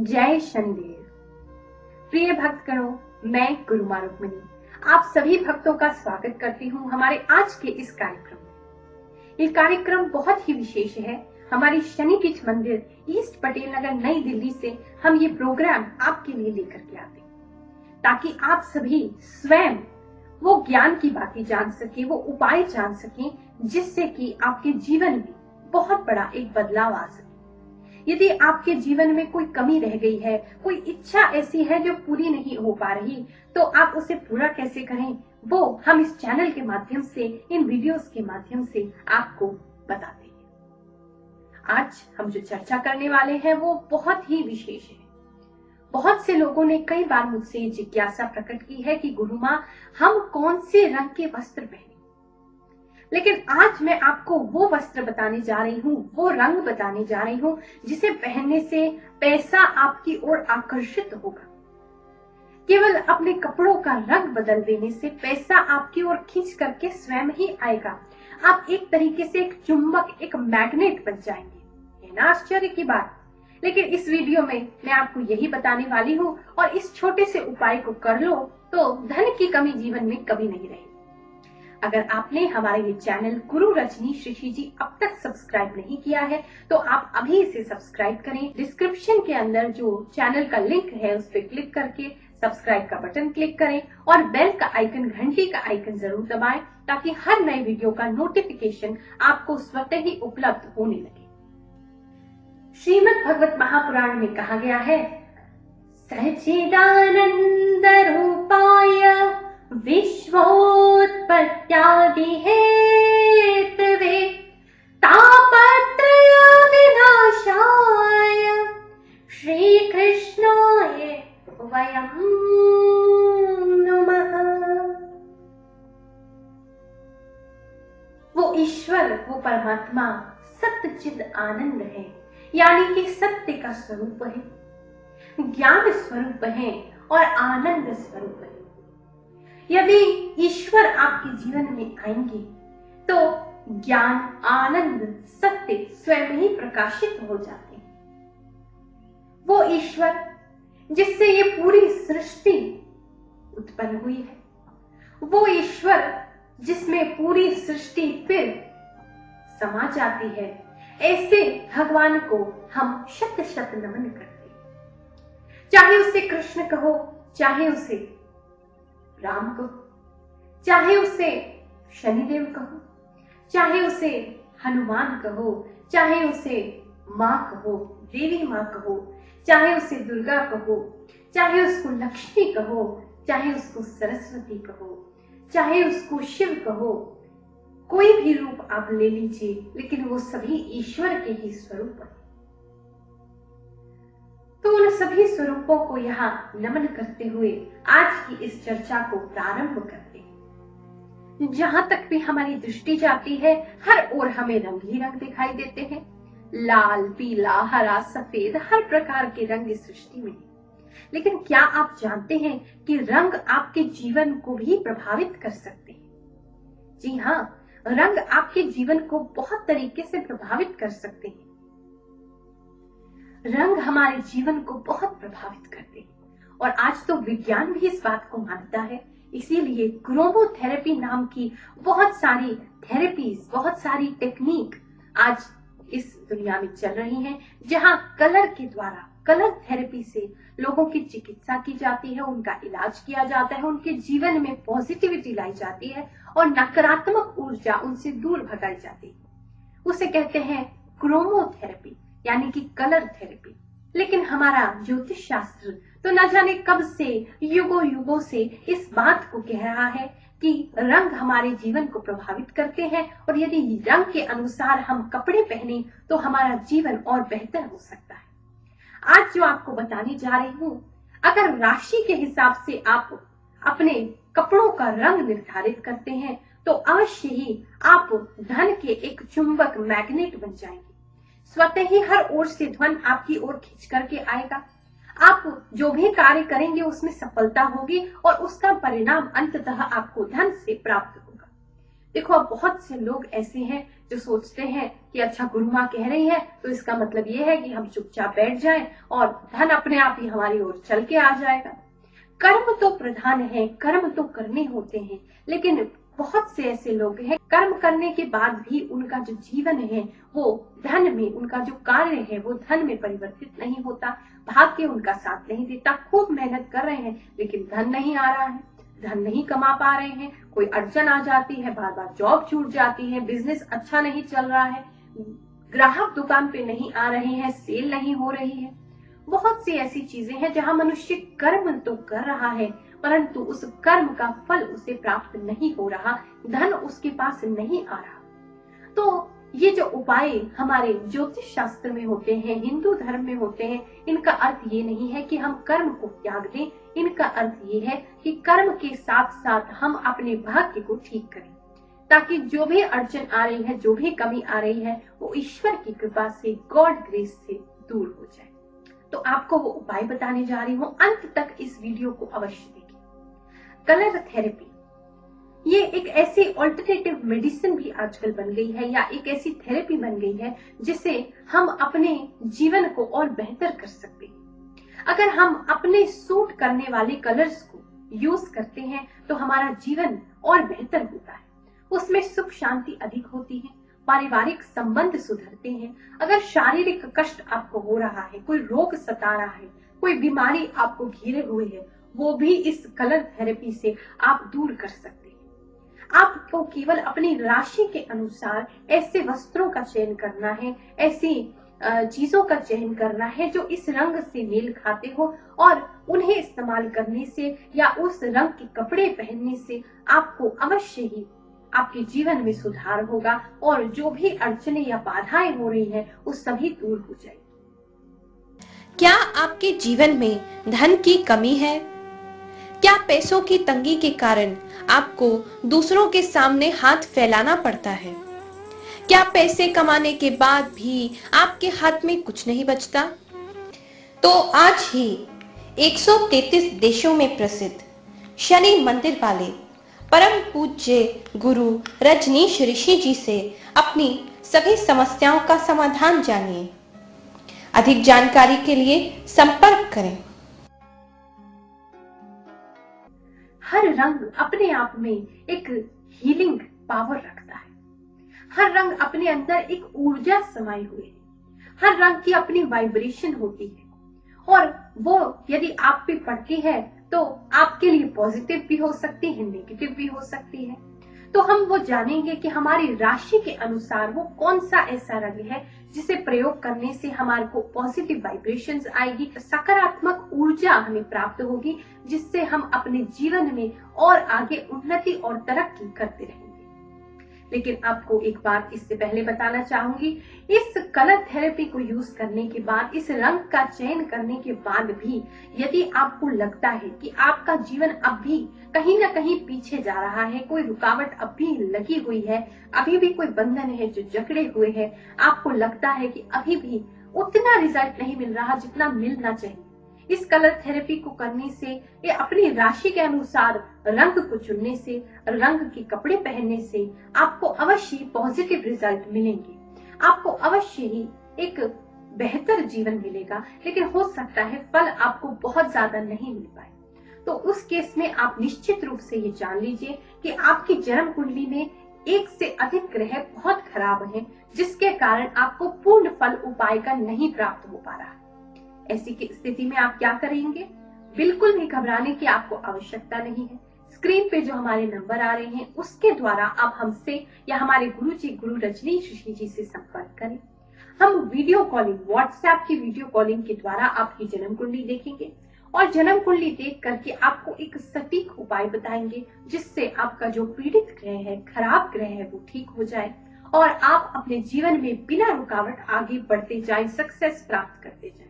जय शनिदेव। प्रिय भक्तगणों, मैं गुरुमा रुक्मिणी आप सभी भक्तों का स्वागत करती हूँ हमारे आज के इस कार्यक्रम में। ये कार्यक्रम बहुत ही विशेष है। हमारी शनि पीठ मंदिर ईस्ट पटेल नगर नई दिल्ली से हम ये प्रोग्राम आपके लिए लेकर के आते हैं ताकि आप सभी स्वयं वो ज्ञान की बातें जान सके, वो उपाय जान सके, जिससे कि आपके जीवन में बहुत बड़ा एक बदलाव आ सके। यदि आपके जीवन में कोई कमी रह गई है, कोई इच्छा ऐसी है जो पूरी नहीं हो पा रही, तो आप उसे पूरा कैसे करें, वो हम इस चैनल के माध्यम से, इन वीडियोस के माध्यम से आपको बताते हैं। आज हम जो चर्चा करने वाले हैं वो बहुत ही विशेष है। बहुत से लोगों ने कई बार मुझसे ये जिज्ञासा प्रकट की है कि गुरुमाँ, हम कौन से रंग के वस्त्र पहने। लेकिन आज मैं आपको वो वस्त्र बताने जा रही हूँ, वो रंग बताने जा रही हूँ जिसे पहनने से पैसा आपकी ओर आकर्षित होगा। केवल अपने कपड़ों का रंग बदल देने से पैसा आपकी ओर खींच करके स्वयं ही आएगा। आप एक तरीके से एक चुंबक, एक मैग्नेट बन जाएंगे। है ना आश्चर्य की बात। लेकिन इस वीडियो में मैं आपको यही बताने वाली हूँ और इस छोटे से उपाय को कर लो तो धन की कमी जीवन में कभी नहीं रहेगी। अगर आपने हमारा ये चैनल गुरु रजनीश ऋषि जी अब तक सब्सक्राइब नहीं किया है तो आप अभी इसे सब्सक्राइब करें। डिस्क्रिप्शन के अंदर जो चैनल का लिंक है उस पर क्लिक करके सब्सक्राइब का बटन क्लिक करें और बेल का आइकन, घंटी का आइकन जरूर दबाएं ताकि हर नए वीडियो का नोटिफिकेशन आपको स्वतः ही उपलब्ध होने लगे। श्रीमद् भगवत महापुराण में कहा गया है, सच्चिदानंद रूपाय विश्वोत्पत्त्यादि हेतवे तापत्रय विनाशाय श्री कृष्णाय वयं नमः। वो ईश्वर, वो परमात्मा सच्चिद आनंद है, यानी कि सत्य का स्वरूप है, ज्ञान स्वरूप है और आनंद स्वरूप है। यदि ईश्वर आपके जीवन में आएंगे तो ज्ञान, आनंद, सत्य स्वयं ही प्रकाशित हो जाते हैं। वो ईश्वर जिससे ये पूरी सृष्टि उत्पन्न हुई है, वो ईश्वर जिसमें पूरी सृष्टि फिर समा जाती है, ऐसे भगवान को हम शत शत नमन करते हैं। चाहे उसे कृष्ण कहो, चाहे उसे राम कहो, चाहे उसे शनिदेव कहो, चाहे उसे हनुमान कहो, चाहे उसे माँ कहो, देवी माँ कहो, चाहे उसे दुर्गा कहो, चाहे उसको लक्ष्मी कहो, चाहे उसको सरस्वती कहो, चाहे उसको शिव कहो, कोई भी रूप आप ले लीजिए, लेकिन वो सभी ईश्वर के ही स्वरूप है। तो उन सभी स्वरूपों को यहाँ नमन करते हुए आज की इस चर्चा को प्रारंभ करते हैं। जहां तक भी हमारी दृष्टि जाती है, हर ओर हमें रंग ही रंग दिखाई देते हैं। लाल, पीला, हरा, सफेद, हर प्रकार के रंग इस सृष्टि में है। लेकिन क्या आप जानते हैं कि रंग आपके जीवन को भी प्रभावित कर सकते हैं? जी हाँ, रंग आपके जीवन को बहुत तरीके से प्रभावित कर सकते हैं। रंग हमारे जीवन को बहुत प्रभावित करते हैं और आज तो विज्ञान भी इस बात को मानता है। इसीलिए क्रोमोथेरेपी नाम की बहुत सारी थेरेपीज, बहुत सारी टेक्निक आज इस दुनिया में चल रही हैं, जहां कलर के द्वारा, कलर थेरेपी से लोगों की चिकित्सा की जाती है, उनका इलाज किया जाता है, उनके जीवन में पॉजिटिविटी लाई जाती है और नकारात्मक ऊर्जा उनसे दूर भगाई जाती है। उसे कहते हैं क्रोमोथेरेपी, यानी कि कलर थेरेपी। लेकिन हमारा ज्योतिष शास्त्र तो न जाने कब से, युगों युगों से इस बात को कह रहा है कि रंग हमारे जीवन को प्रभावित करते हैं और यदि रंग के अनुसार हम कपड़े पहने तो हमारा जीवन और बेहतर हो सकता है। आज जो आपको बताने जा रही हूँ, अगर राशि के हिसाब से आप अपने कपड़ों का रंग निर्धारित करते हैं तो अवश्य ही आप धन के एक चुंबक, मैग्नेट बन जाएंगे। स्वतः ही हर ओर से धन आपकी ओर खींच करके आएगा। आप जो भी कार्य करेंगे उसमें सफलता होगी और उसका परिणाम अंततः आपको धन से प्राप्त होगा। देखो, अब बहुत से लोग ऐसे हैं जो सोचते हैं कि अच्छा गुरु माँ कह रही है तो इसका मतलब ये है कि हम चुपचाप बैठ जाएं और धन अपने आप ही हमारी ओर चल के आ जाएगा। कर्म तो प्रधान है, कर्म तो करने होते हैं, लेकिन बहुत से ऐसे लोग हैं कर्म करने के बाद भी उनका जो जीवन है वो धन में, उनका जो कार्य है वो धन में परिवर्तित नहीं होता। भाग्य उनका साथ नहीं देता, खूब मेहनत कर रहे हैं लेकिन धन नहीं आ रहा है, धन नहीं कमा पा रहे हैं, कोई अड़चन आ जाती है, बार बार जॉब छूट जाती है, बिजनेस अच्छा नहीं चल रहा है, ग्राहक दुकान पे नहीं आ रहे हैं, सेल नहीं हो रही है। बहुत सी ऐसी चीजें हैं जहां मनुष्य कर्म तो कर रहा है परंतु उस कर्म का फल उसे प्राप्त नहीं हो रहा, धन उसके पास नहीं आ रहा। तो ये जो उपाय हमारे ज्योतिष शास्त्र में होते हैं, हिंदू धर्म में होते हैं, इनका अर्थ ये नहीं है कि हम कर्म को त्याग दें, इनका अर्थ ये है कि कर्म के साथ साथ हम अपने भाग्य को ठीक करें, ताकि जो भी अड़चन आ रही है, जो भी कमी आ रही है, वो ईश्वर की कृपा से, गॉड ग्रेस से दूर हो जाए। तो आपको वो उपाय बताने जा रही हूँ, अंत तक इस वीडियो को अवश्य देखें। कलर थेरेपी, ये एक ऐसी ऑल्टरनेटिव मेडिसिन भी आजकल बन गई है या एक ऐसी थेरेपी बन गई है जिसे हम अपने जीवन को और बेहतर कर सकते हैं। अगर हम अपने सूट करने वाले कलर्स को यूज करते हैं तो हमारा जीवन और बेहतर होता है, उसमें सुख शांति अधिक होती है, पारिवारिक संबंध सुधरते हैं। अगर शारीरिक कष्ट आपको हो रहा है, कोई रोग सता रहा है, कोई बीमारी आपको घेरे हुए है, वो भी इस कलर थेरेपी से आप दूर कर सकते हैं। आपको केवल अपनी राशि के अनुसार ऐसे वस्त्रों का चयन करना है, ऐसी चीजों का चयन करना है जो इस रंग से मेल खाते हो, और उन्हें इस्तेमाल करने से या उस रंग के कपड़े पहनने से आपको अवश्य ही आपके जीवन में सुधार होगा और जो भी अड़चने या बाधाएं हो रही हैं वो सभी दूर हो जाएगी। क्या आपके जीवन में धन की कमी है? क्या पैसों की तंगी के कारण आपको दूसरों के सामने हाथ फैलाना पड़ता है? क्या पैसे कमाने के बाद भी आपके हाथ में कुछ नहीं बचता? तो आज ही 133 देशों में प्रसिद्ध शनि मंदिर वाले परम पूज्य गुरु रजनीश ऋषि जी से अपनी सभी समस्याओं का समाधान जानिए। अधिक जानकारी के लिए संपर्क करें। हर रंग अपने आप में एक हीलिंग पावर रखता है, हर रंग अपने अंदर एक ऊर्जा समाई हुई है, हर रंग की अपनी वाइब्रेशन होती है और वो यदि आप पे पड़ती है तो आपके लिए पॉजिटिव भी हो सकती है, नेगेटिव भी हो सकती है। तो हम वो जानेंगे कि हमारी राशि के अनुसार वो कौन सा ऐसा रंग है जिसे प्रयोग करने से हमारे को पॉजिटिव वाइब्रेशंस आएगी, सकारात्मक ऊर्जा हमें प्राप्त होगी, जिससे हम अपने जीवन में और आगे उन्नति और तरक्की करते रहेंगे। लेकिन आपको एक बात इससे पहले बताना चाहूंगी, इस कलर थेरेपी को यूज करने के बाद, इस रंग का चयन करने के बाद भी यदि आपको लगता है कि आपका जीवन अब भी कहीं ना कहीं पीछे जा रहा है, कोई रुकावट अब भी लगी हुई है, अभी भी कोई बंधन है जो जकड़े हुए है, आपको लगता है कि अभी भी उतना रिजल्ट नहीं मिल रहा जितना मिलना चाहिए, इस कलर थेरेपी को करने से, ये अपनी राशि के अनुसार रंग को चुनने से, रंग के कपड़े पहनने से आपको अवश्य पॉजिटिव रिजल्ट मिलेंगे, आपको अवश्य ही एक बेहतर जीवन मिलेगा। लेकिन हो सकता है फल आपको बहुत ज्यादा नहीं मिल पाए, तो उस केस में आप निश्चित रूप से ये जान लीजिए कि आपकी जन्म कुंडली में एक से अधिक ग्रह बहुत खराब हैं, जिसके कारण आपको पूर्ण फल उपाय का नहीं प्राप्त हो पा रहा। ऐसी की स्थिति में आप क्या करेंगे? बिल्कुल भी घबराने की आपको आवश्यकता नहीं है। स्क्रीन पे जो हमारे नंबर आ रहे हैं उसके द्वारा आप हमसे या हमारे गुरु रजनीश ऋषि जी से संपर्क करें। हम वीडियो कॉलिंग, व्हाट्सएप की वीडियो कॉलिंग के द्वारा आपकी जन्म कुंडली देखेंगे और जन्म कुंडली देख करके आपको एक सटीक उपाय बताएंगे, जिससे आपका जो पीड़ित ग्रह है, खराब ग्रह है, वो ठीक हो जाए और आप अपने जीवन में बिना रुकावट आगे बढ़ते जाएं, सक्सेस प्राप्त करते जाएं।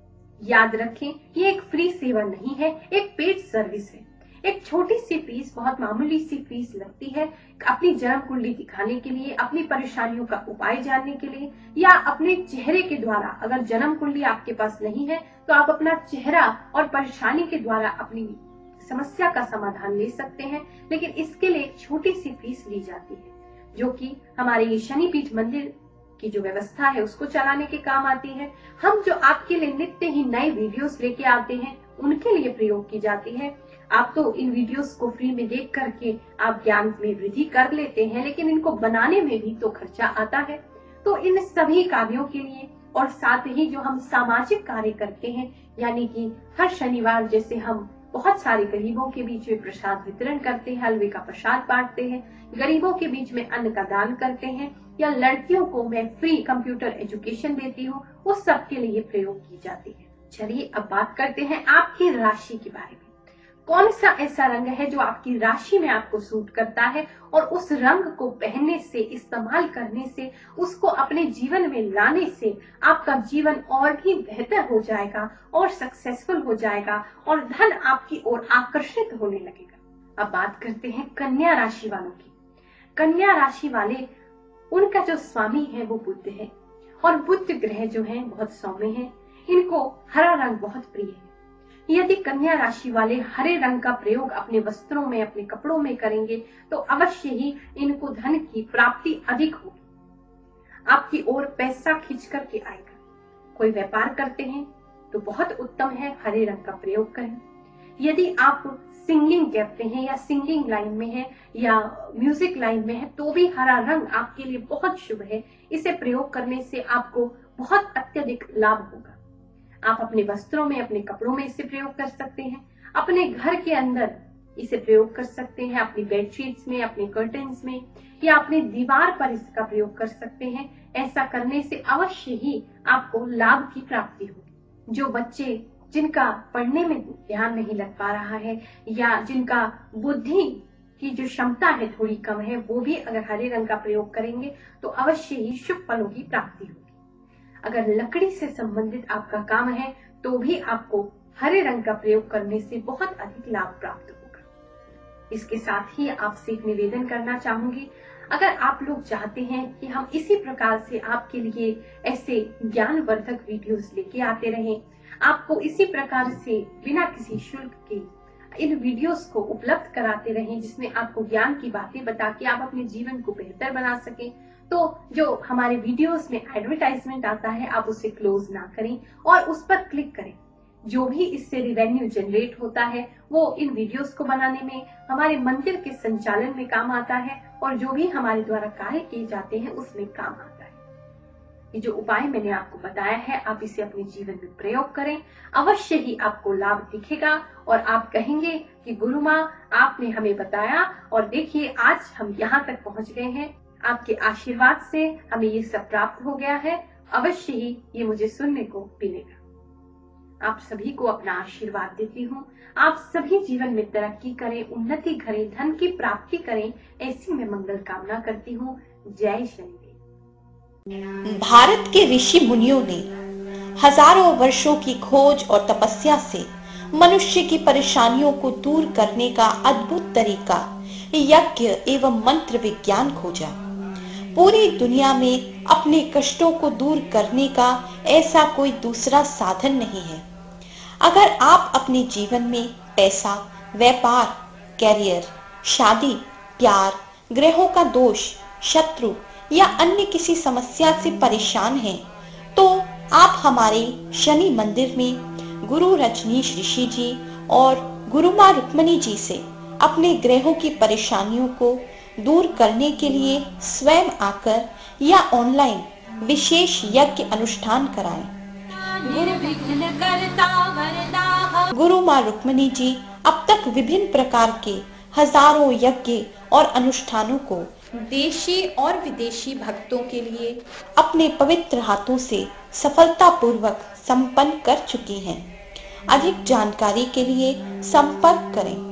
याद रखें, ये एक फ्री सेवा नहीं है, एक पेड सर्विस है। एक छोटी सी फीस, बहुत मामूली सी फीस लगती है अपनी जन्म कुंडली दिखाने के लिए, अपनी परेशानियों का उपाय जानने के लिए, या अपने चेहरे के द्वारा, अगर जन्म कुंडली आपके पास नहीं है तो आप अपना चेहरा और परेशानी के द्वारा अपनी समस्या का समाधान ले सकते हैं, लेकिन इसके लिए एक छोटी सी फीस ली जाती है, जो कि हमारे ये शनिपीठ मंदिर की जो व्यवस्था है उसको चलाने के काम आती है। हम जो आपके लिए नित्य ही नए वीडियोस लेके आते हैं उनके लिए प्रयोग की जाती है। आप तो इन वीडियोस को फ्री में देख करके आप ज्ञान में वृद्धि कर लेते हैं, लेकिन इनको बनाने में भी तो खर्चा आता है। तो इन सभी कार्यों के लिए और साथ ही जो हम सामाजिक कार्य करते हैं, यानी कि हर शनिवार जैसे हम बहुत सारे गरीबों के बीच में प्रसाद वितरण करते हैं, हलवे का प्रसाद बांटते हैं, गरीबों के बीच में अन्न का दान करते हैं, या लड़कियों को मैं फ्री कंप्यूटर एजुकेशन देती हूँ, उस सब के लिए प्रयोग की जाती है। चलिए अब बात करते हैं आपकी राशि के बारे में। कौन सा ऐसा रंग है जो आपकी राशि में आपको सूट करता है और उस रंग को पहनने से, इस्तेमाल करने से, उसको अपने जीवन में लाने से आपका जीवन और भी बेहतर हो जाएगा और सक्सेसफुल हो जाएगा और धन आपकी ओर आकर्षित होने लगेगा। अब बात करते हैं कन्या राशि वालों की। कन्या राशि वाले, उनका जो स्वामी है वो बुध है और बुध ग्रह जो है बहुत सौम्य है। इनको हरा रंग बहुत प्रिय है। यदि कन्या राशि वाले हरे रंग का प्रयोग अपने वस्त्रों में, अपने कपड़ों में करेंगे तो अवश्य ही इनको धन की प्राप्ति अधिक होगी। आपकी ओर पैसा खींच करके आएगा। कोई व्यापार करते हैं तो बहुत उत्तम है, हरे रंग का प्रयोग करें। यदि आप सिंगिंग करते हैं या सिंगिंग लाइन में है या म्यूजिक लाइन में है तो भी हरा रंग आपके लिए बहुत शुभ है। इसे प्रयोग करने से आपको बहुत अत्यधिक लाभ होगा। आप अपने वस्त्रों में, अपने कपड़ों में इसे प्रयोग कर सकते हैं, अपने घर के अंदर इसे प्रयोग कर सकते हैं, अपनी बेडशीट्स में, अपने कर्टन्स में या अपने दीवार पर इसका प्रयोग कर सकते हैं। ऐसा करने से अवश्य ही आपको लाभ की प्राप्ति होगी। जो बच्चे जिनका पढ़ने में ध्यान नहीं लग पा रहा है या जिनका बुद्धि की जो क्षमता है थोड़ी कम है, वो भी अगर हरे रंग का प्रयोग करेंगे तो अवश्य ही शुभ फलों की प्राप्ति होगी। अगर लकड़ी से संबंधित आपका काम है तो भी आपको हरे रंग का प्रयोग करने से बहुत अधिक लाभ प्राप्त होगा। इसके साथ ही आपसे एक निवेदन करना चाहूंगी, अगर आप लोग चाहते हैं कि हम इसी प्रकार से आपके लिए ऐसे ज्ञानवर्धक वीडियोस लेके आते रहें, आपको इसी प्रकार से बिना किसी शुल्क के इन वीडियोस को उपलब्ध कराते रहें, जिसमें आपको ज्ञान की बातें बता के आप अपने जीवन को बेहतर बना सकें, तो जो हमारे वीडियोस में एडवर्टाइजमेंट आता है आप उसे क्लोज ना करें और उस पर क्लिक करें। जो भी इससे रिवेन्यू जनरेट होता है वो इन वीडियोस को बनाने में, हमारे मंदिर के संचालन में काम आता है और जो भी हमारे द्वारा कार्य किए जाते हैं उसमें काम आता है। ये जो उपाय मैंने आपको बताया है, आप इसे अपने जीवन में प्रयोग करें, अवश्य ही आपको लाभ दिखेगा और आप कहेंगे कि गुरु माँ आपने हमें बताया और देखिए आज हम यहाँ तक पहुँच गए हैं। आपके आशीर्वाद से हमें ये सब प्राप्त हो गया है, अवश्य ही ये मुझे सुनने को मिलेगा। आप सभी को अपना आशीर्वाद देती हूँ। आप सभी जीवन में तरक्की करें, उन्नति करें, धन की प्राप्ति करें, ऐसी मैं मंगल कामना करती हूँ। जय शनिदेव। भारत के ऋषि मुनियों ने हजारों वर्षों की खोज और तपस्या से मनुष्य की परेशानियों को दूर करने का अद्भुत तरीका यज्ञ एवं मंत्र विज्ञान खोजा। पूरी दुनिया में अपने कष्टों को दूर करने का ऐसा कोई दूसरा साधन नहीं है। अगर आप अपने जीवन में पैसा, व्यापार, कैरियर, शादी, प्यार, ग्रहों का दोष, शत्रु या अन्य किसी समस्या से परेशान हैं, तो आप हमारे शनि मंदिर में गुरु रजनीश ऋषि जी और गुरु माँ रुक्मणी जी से अपने ग्रहों की परेशानियों को दूर करने के लिए स्वयं आकर या ऑनलाइन विशेष यज्ञ अनुष्ठान कराएं। गुरु माँ रुक्मणी जी अब तक विभिन्न प्रकार के हजारों यज्ञ और अनुष्ठानों को देशी और विदेशी भक्तों के लिए अपने पवित्र हाथों से सफलतापूर्वक संपन्न कर चुकी हैं। अधिक जानकारी के लिए संपर्क करें।